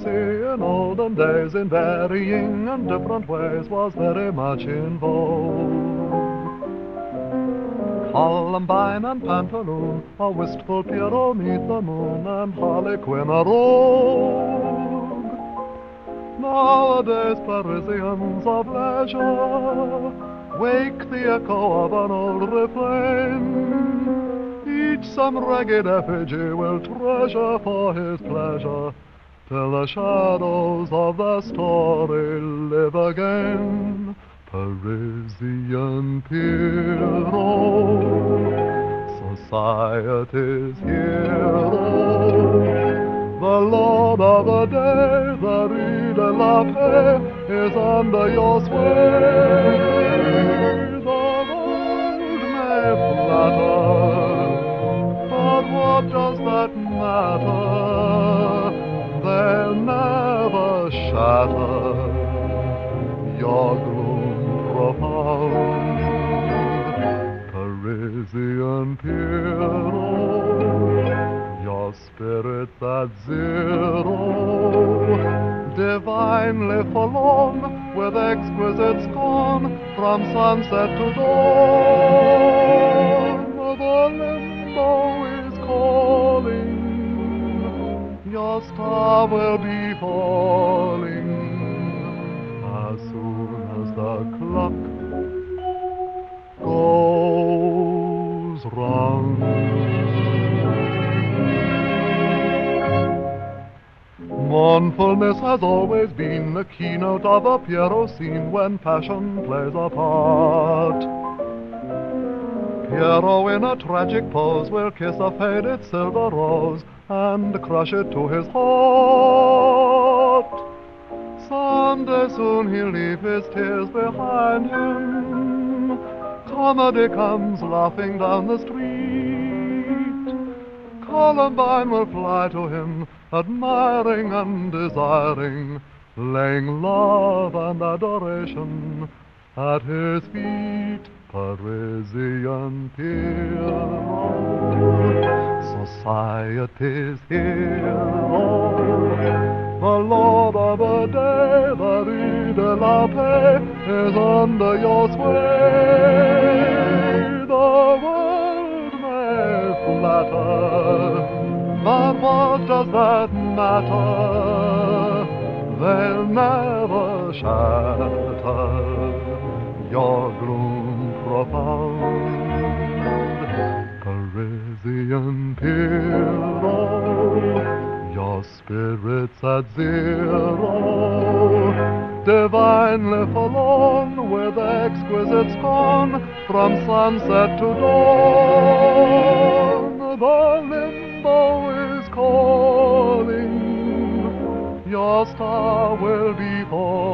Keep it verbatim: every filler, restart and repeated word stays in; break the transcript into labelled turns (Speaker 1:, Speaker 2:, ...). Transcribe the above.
Speaker 1: courtesy in olden days in varying and different ways was very much in vogue. Columbine and Pantaloon, a wistful Pierrot neath the moon, and Harlequin a rogue. Nowadays Parisians of leisure wake the echo of an old refrain. Each some ragged effigy will treasure for his pleasure, till the shadows of the story live again. Parisian Pierrot, society's hero. The lord of the day, the Rue de la Paix, is under your sway. The world may flatter, but what does that matter? They'll never shatter your gloom profound. Parisian Pierrot, your spirit's at zero, divinely forlorn, with exquisite scorn, from sunset to dawn. The limbo is calling, your star will be falling as soon as the clock goes round. Mournfulness has always been the keynote of a Pierrot scene when passion plays a part. Pierrot in a tragic pose will kiss a faded silver rose and crush it to his heart. Someday soon he'll leave his tears behind him. Comedy comes laughing down the street. Columbine will fly to him, admiring and desiring, laying love and adoration at his feet. Parisian Pierrot, society's hero. The lord of the day, the Rue de la Paix, is under your sway. The world may flatter, but what does that matter? They'll never shatter your gloom profound. Parisian Pierrot, your spirit's at zero, divinely forlorn, with exquisite scorn, from sunset to dawn. The limbo is calling, your star will be born